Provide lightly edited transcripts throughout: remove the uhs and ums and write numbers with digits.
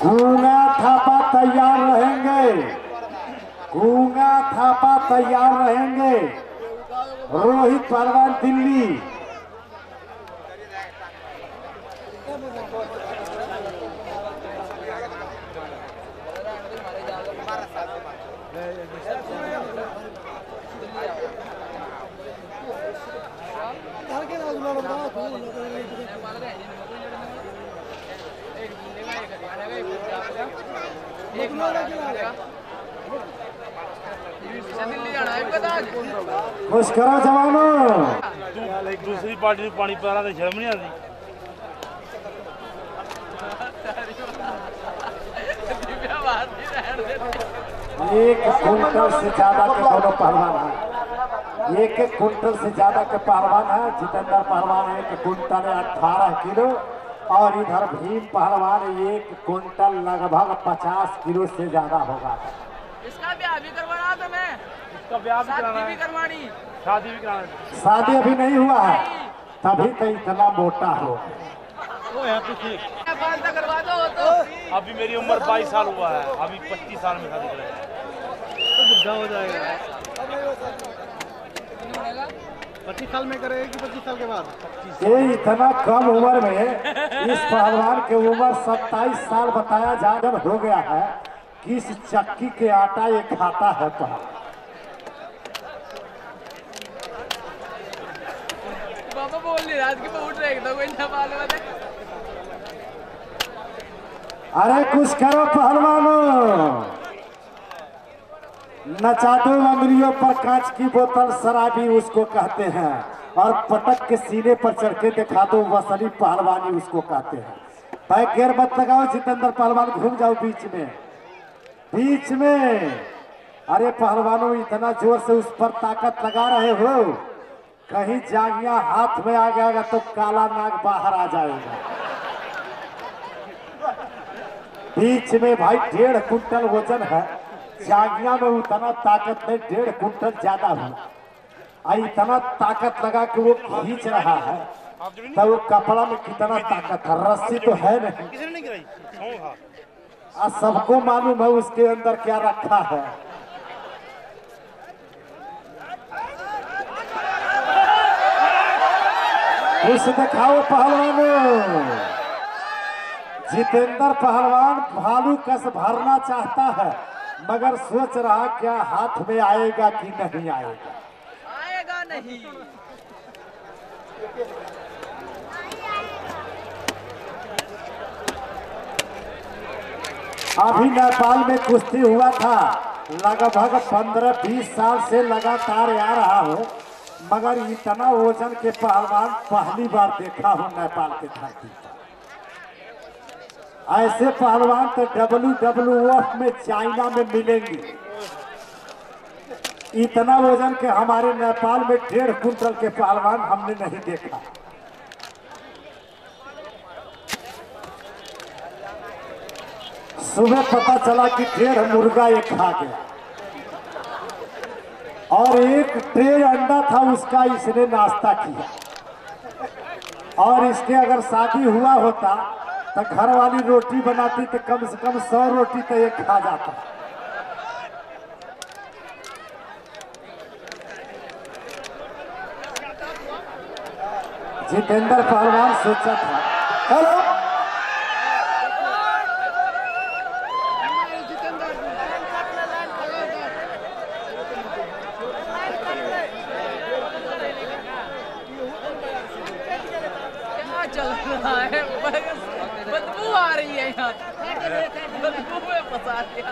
गूंगा थापा तैयार रहेंगे, गूंगा थापा तैयार रहेंगे। रोहित पहलवान दिल्ली। खुश करो जवानों। एक दूसरी पार्टी पानी पिला तो शर्म नहीं आती। एक कुंटल से ज्यादा के दोनों पहलवान हैं, एक कुंटल से ज्यादा के पहलवान है। जितेंद्र पहलवान 1 कुंटल 18 किलो और इधर भीम पहलवान 1 कुंटल लगभग 50 किलो से ज्यादा होगा। इसका ब्याह भी करवाना था मैं, इसका ब्याह भी कराना है, करवानी, शादी भी कराना है। शादी अभी नहीं हुआ है तभी तो इतना मोटा हो। करवा दो तो अभी मेरी उम्र 22 साल हुआ है, अभी 25 साल में शादी करेंगे तो बुढ़ा हो जाएगा। 25 साल में करेगा कि 25 साल के बाद? ये इतना कम उम्र में इस पहलवान की उम्र 27 साल बताया जाकर हो गया है। किस चक्की के आटा ये खाता है पहलवान। पापा बोल नहीं रात की उठ रहे तो कोई ना मालूम है। अरे कुछ करो पहलवानों। नचादो अंगुलियों पर कांच की बोतल शराबी उसको कहते हैं, और पटक के सीने पर चढ़ के दिखा दो वसली पहलवानी उसको कहते हैं। पैक घेर मत लगाओ जितेंद्र पहलवान, घूम जाओ बीच में, बीच में। अरे पहलवानों इतना जोर से उस पर ताकत लगा रहे हो, कहीं जांघिया हाथ में आ गया तो काला नाग बाहर आ जाएगा। बीच में भाई 1.5 कुंटल वजन है, जांघिया में उतना ताकत नहीं, 1.5 कुंटल ज्यादा हुआ। इतना ताकत लगा कि वो खींच रहा है तो वो कपड़ा में कितना ताकत है, रस्सी तो है नहीं। सबको मालूम है उसके अंदर क्या रखा है। कुछ दिखाओ पहलवानों। जितेंद्र पहलवान भालू कस भरना चाहता है मगर सोच रहा क्या हाथ में आएगा कि नहीं आएगा। आएगा नहीं। अभी नेपाल में कुश्ती हुआ था, लगभग 15-20 साल से लगातार आ रहा हूँ, मगर इतना वजन के पहलवान पहली बार देखा हूँ नेपाल के धरती पर। ऐसे पहलवान तो WWF में चाइना में मिलेंगे। इतना वजन के हमारे नेपाल में 1.5 कुंटल के पहलवान हमने नहीं देखा। सुबह पता चला कि 1.5 मुर्गा ये खा गया और 1 ट्रे अंडा था उसका इसने नाश्ता किया। और इसके अगर शादी हुआ होता तो घर वाली रोटी बनाती तो कम से कम 100 रोटी तो ये खा जाता। जितेंद्र पहलवान सोचा था, हेलो चल रहा है, बदबू आ रही है यहाँ, बदबू में फंसा दिया।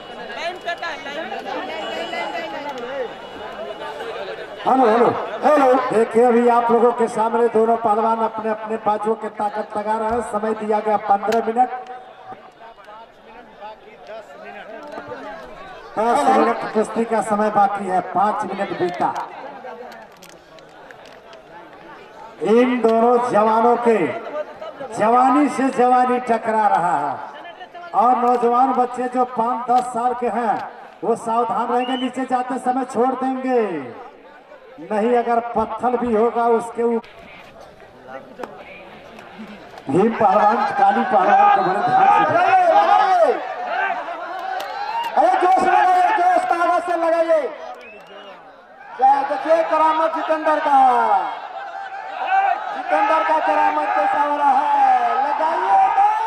Hello hello hello. देखिए अभी आप लोगों के सामने दोनों पहलवान अपने अपने बाजू के ताकत लगा रहे हैं। समय दिया गया 15 मिनट। 10 मिनट कुश्ती का समय बाकी है, 5 मिनट बीता। इन दोनों जवानों के जवानी से जवानी टकरा रहा है और नौजवान बच्चे जो 5-10 साल के हैं वो सावधान रहेंगे, नीचे जाते समय छोड़ देंगे नहीं, अगर पत्थर भी होगा उसके ऊपर। भीम पहलवान काली पहलवान को बड़े ध्यान से देखिए करामत जितेंद्र का करामत कैसा हो रहा है। लगाइए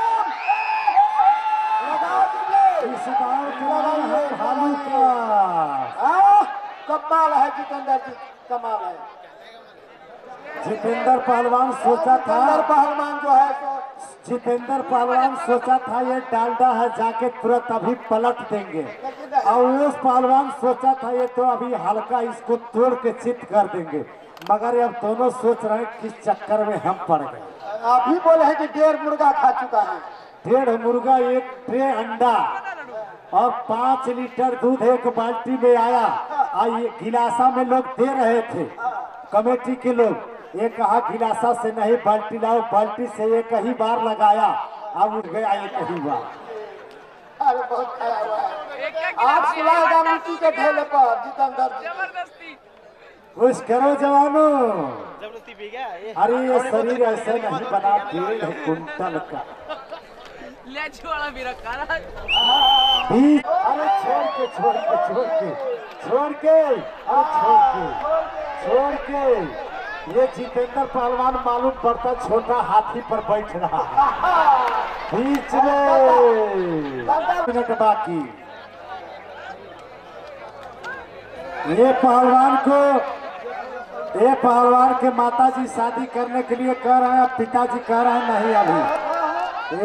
भालू का कमाल है। जितेंद्र जी कमाल है। जितेंद्र पहलवान सोचा था, पहलवान जो है जितेंद्र पहलवान सोचा था ये डालडा है जाके तुरंत अभी पलट देंगे, और उस पहलवान सोचा था ये तो अभी हल्का इसको तोड़ के चित कर देंगे, मगर अब दोनों सोच रहे हैं किस चक्कर में हम पड़ गए। अभी बोले हैं कि 1.5 मुर्गा खा चुका है। 1.5 मुर्गा, 1 ट्रे अंडा और 5 लीटर दूध एक बाल्टी में आया। ये गिलासा में लोग दे रहे थे, कमेटी के लोग। ये कहा गिलासा से नहीं बाल्टी लाओ, बाल्टी से एक ही बार लगाया, अब उठ गया एक ही बार। अरे बहुत खाया हुआ है। आज सुलाएगा मिट्टी के ढेले पर जितेंद्र जबरदस्ती। खुश करो जवानों। जबरदस्ती पी गया ये। अरे ये शरीर ऐसे नहीं बना, डेढ़ कुंटल का लेच वाला भी रखा ना। अरे छोड़ के ये जितेंद्र पहलवान मालूम पड़ता छोटा हाथी पर बैठ रहा है। बीच में 10 मिनट बाकी। ये पहलवान के माताजी शादी करने के लिए कह रहे हैं, पिताजी कह रहे हैं नहीं अभी।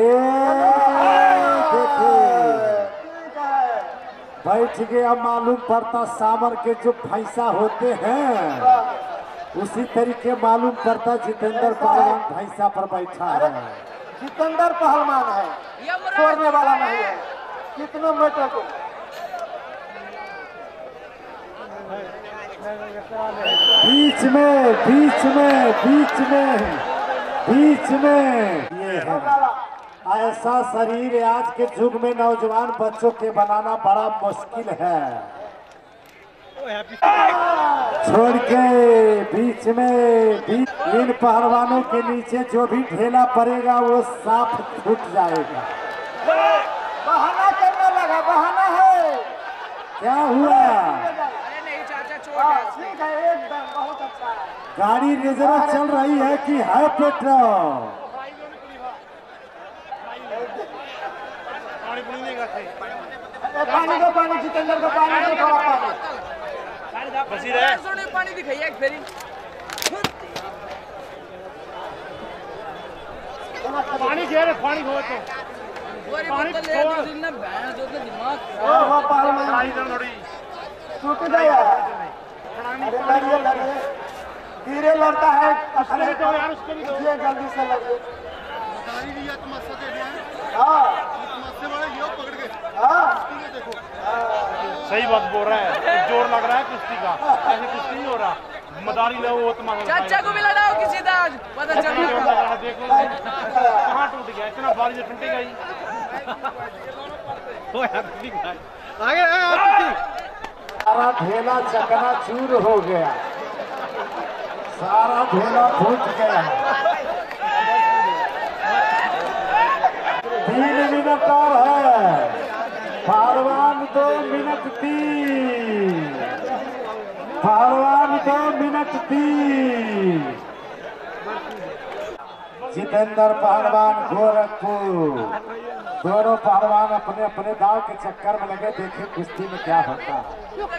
देखिए बैठ गया, मालूम पड़ता सावर के जो भैंसा होते हैं उसी तरीके मालूम पड़ता जितेंद्र पहलवान भैंसा पर बैठा है। जितेंद्र पहलवान है, छोड़ने वाला नहीं है। कितने मीटर को बीच में ये है। ऐसा शरीर आज के युग में नौजवान बच्चों के बनाना बड़ा मुश्किल है। छोड़ के बीच में इन पहलवानों के नीचे जो भी ढेला पड़ेगा वो साफ फूट जाएगा। बहाना करने लगा, बहाना है। क्या हुआ? अरे नहीं चाचा, ठीक है, एकदम बहुत अच्छा है। गाड़ी रिजर्व चल रही है कि है पेट्रोल? पानी दो, पानी जितेंद्र को पानी दो, थोड़ा पानी। पानी दिखाइए एक फेरी। पानी दे रहे, पानी हो तो पानी ले दो दिन ना भैंस जो दिमाग टूट गया। धीरे लड़ता है, तो यार उसको भी जल्दी से लड़िए। सही बात बोल रहा है, जोर लग रहा है कुश्ती का, ऐसे कुश्ती नहीं हो रहा। मदारी लो वो तुम्हारा चाचा को भी लड़ाओ किसी दाज, पता चल रहा है। देखो कहाँ टूट गया, इतना बारी से टूटेगा ही। आगे सारा ढेला चकनाचूर हो गया, सारा ढेला फूट गया। 3 मिनट और है। पहलवान 2 मिनट 3, पहलवान 2 मिनट 3। जितेंद्र पहलवान गोरखपुर, दोनों पहलवान अपने अपने दाव के चक्कर में लगे। देखे कुश्ती में क्या होता है।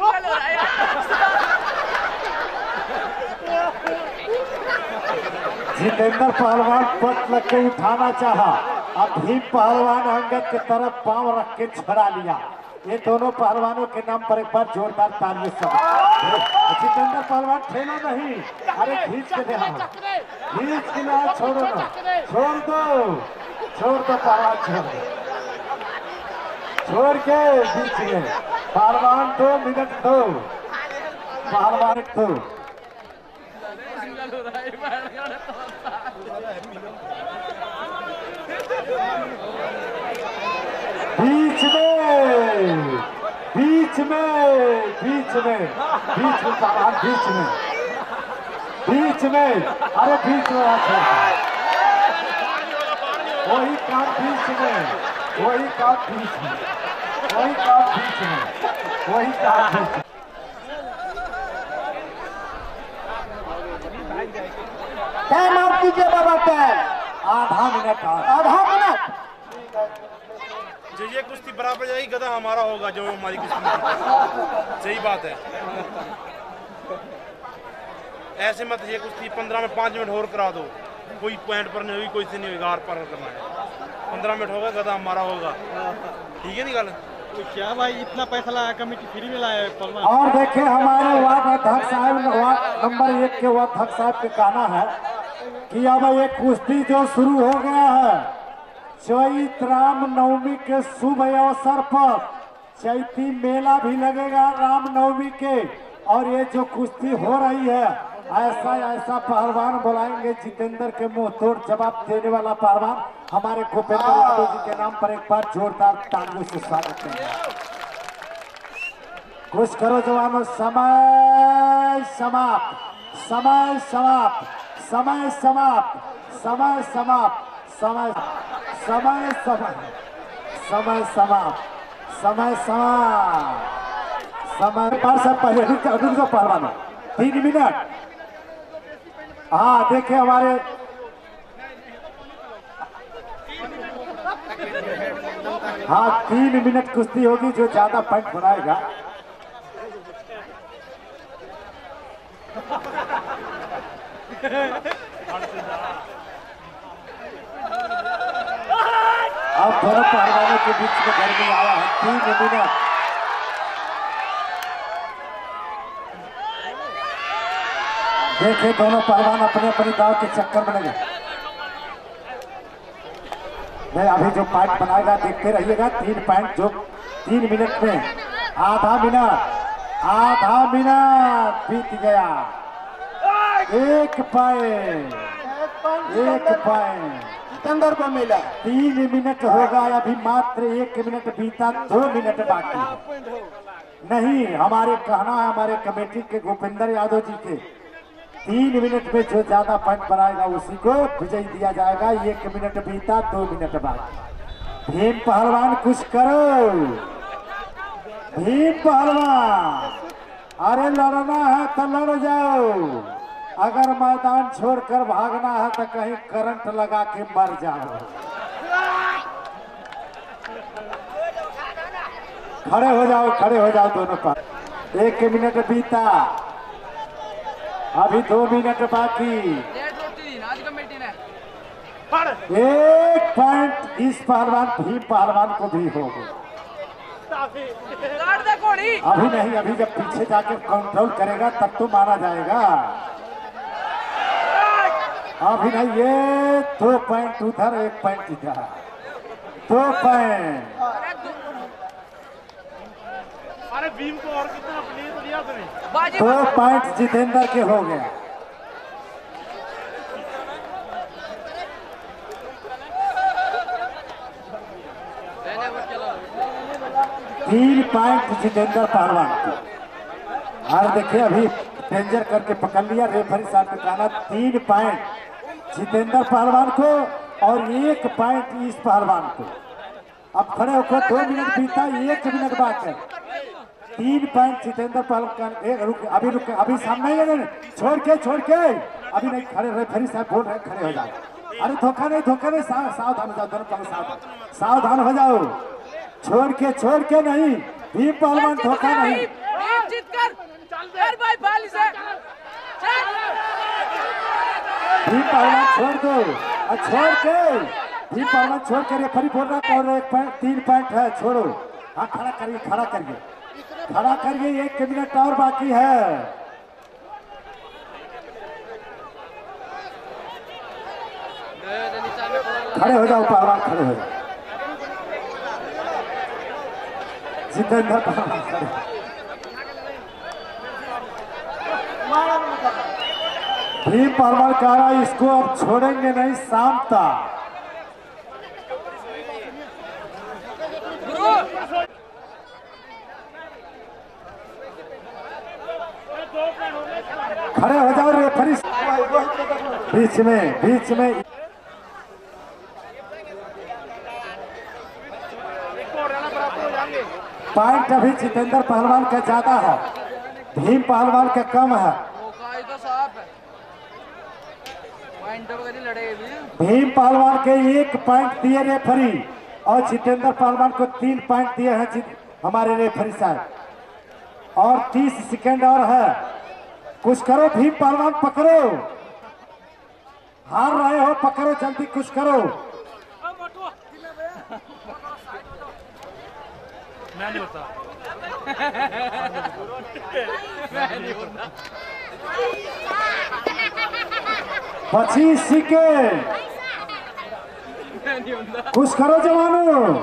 जितेंद्र पहलवान पट लग के उठाना चाहा, अब भीम पहलवान अंगद के तरफ पांव रख के छड़ा लिया। ये दोनों पहलवानों के नाम पर एक बार जोरदार तालियों से। जितेंद्र पहलवान ठेला नहीं, अरे खींच के दे, खींच के ना, छोड़ो ना, छोड़ दो पहलवान, छोड़ के बीच में। पहलवान 2 मिनट 2, पहलवान 2। बीच में पहलवान बीच में, अरे बीच में वही काम बीच में, वही काम बीच में, वही काम बीच में, वही काम बीच में। टाइम आप कीजिए बाबा, टाइम आधा मिनट, आधा मिनट। जो ये कुश्ती बराबर जाएगी, गधा हमारा होगा जो हमारी कुश्ती में। सही बात है। ऐसे मत ये कुश्ती 15 में 5 मिनट और करा दो, कोई पॉइंट पर नहीं होगी, कोई से नहीं होगा, आर पार करना है। 15 मिनट होगा, गधा हमारा होगा। ठीक है नहीं गल? क्या भाई इतना पैसा लाया, कमेटी फ्री में लाया है। और देखिए हमारे वार्ड अध्यक्ष साहब, वार्ड नंबर 1 के वार्ड अध्यक्ष साहब का कहना है कि अब ये कुश्ती जो शुरू हो गया है, चैत राम नवमी के शुभ अवसर पर चैती मेला भी लगेगा राम नवमी के, और ये जो कुश्ती हो रही है, ऐसा पहलवान बुलाएंगे जितेंद्र के मुंह तोड़ जवाब देने वाला पहलवान। हमारे भूपेंद्र यादव जी के नाम पर एक बार जोरदार तालियों से स्वागत करेंगे। कुछ करो जवानों, समय समाप्त, समय समाप्त, समय समाप्त, समय समाप्त, समय समय समय समाप्त, समय समाप्त, समय पर से पहले रुक पहलवान 3 मिनट। हाँ देखिए हमारे हाँ 3 मिनट कुश्ती होगी, जो ज्यादा पॉइंट बनाएगा। अब दोनों पहलवानों के बीच में गर्मी आया है। 3 मिनट। देखे दोनों पहलवान अपने अपने दाव के चक्कर में लगे। मैं अभी जो पॉइंट बनाएगा देखते रहिएगा। 3 पॉइंट जो 3 मिनट में, आधा मिनट बीत गया। 1 पॉइंट जितेंद्र को मिला। 3 मिनट होगा, अभी मात्र 1 मिनट बीता, 2 मिनट बाकी है। नहीं, हमारे कहना है हमारे कमेटी के भूपेंद्र यादव जी के, 3 मिनट में जो ज्यादा पॉइंट बनाएगा उसी को विजय दिया जाएगा। 1 मिनट बीता, 2 मिनट बाकी। भीम पहलवान कुछ करो, भीम पहलवान, अरे लड़ना है तो लड़ जाओ, अगर मैदान छोड़कर भागना है तो कहीं करंट लगा के मर जाओ। खड़े हो जाओ दोनों पर। 1 मिनट बीता, अभी 2 मिनट बाकी। 1 पॉइंट इस पहलवान भीम पहलवान को भी हो गया। अभी नहीं, अभी जब पीछे जाकर कंट्रोल करेगा तब तो मारा जाएगा। अभी नहीं, ये 2 पॉइंट उधर, 1 पॉइंट इधर, 2 पॉइंट। अरे भीम को और कितना प्लेयर दिया तूने? 2 पॉइंट जितेंद्र के हो गए। तीन पॉइंट जितेंद्र पहलवान को। और देखिए अभी डेंजर करके पकड़ लिया रेफरी साहब ने कहा 3 पॉइंट जितेंद्र पहलवान को और 1 पॉइंट इस पहलवान को। अब खड़े होकर 2 मिनट बीता, 1 मिनट बाकी है। 3 पॉइंट जितेंद्र पहलवान। अभी रुक, अभी सामने ही छोड़ के अभी नहीं खड़े, रेफरी साहब बोल रहे खड़े हो जाओ। अरे धोखा नहीं, सावधान हो जाओ, दोनों पहलवान सावधान हो जाओ। छोड़ के नहीं, भीम पहलवान धोखा नहीं। भीम पहलवान छोड़ दो, भीम पहलवान छोड़ के रेफरी बोल रहा है और 1 पॉइंट 3 पॉइंट है, छोड़ो। हाँ खड़ा करिए, 1 मिनट और बाकी है। खड़े हो जाओ पहलवान, खड़े हो जाओ। जितेंद्र पहलवान खड़े। भीम पहलवान कह रहा है इसको अब छोड़ेंगे नहीं शाम तक। खड़े हो जाओ रेफरी बीच में। पॉइंट अभी जितेंद्र पहलवान का ज्यादा है, भीम पहलवान का कम है। भीम पहलवान के 1 पॉइंट दिए रेफरी और जितेंद्र पहलवान को 3 पॉइंट दिए हैं हमारे रेफरी साहब। और 30 सेकंड और है, कुछ करो भीम पहलवान, पकड़ो, हार रहे हो, पकड़ो जल्दी, कुछ करो। मैं नहीं होता। 25 सेकंड, कुछ करो जवानों।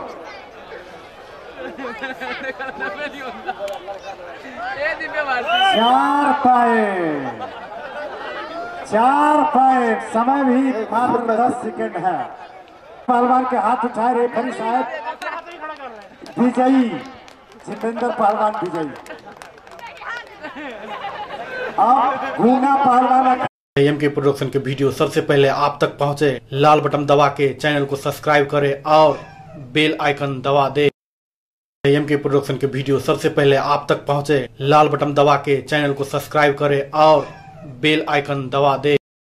4 पॉइंट, समय भी मात्र 10 सेकंड है। पहलवान के हाथ उठाए रेफरी साहब, विजयी जितेंद्र पहलवान विजयी। अब गूंगा पहलवान एम के प्रोडक्शन के वीडियो सबसे पहले आप तक पहुंचे, लाल बटन दबा के चैनल को सब्सक्राइब करें और बेल आइकन दबा दे। एम के प्रोडक्शन के वीडियो सबसे पहले आप तक पहुंचे, लाल बटन दबा के चैनल को सब्सक्राइब करें और बेल आइकन दबा दे।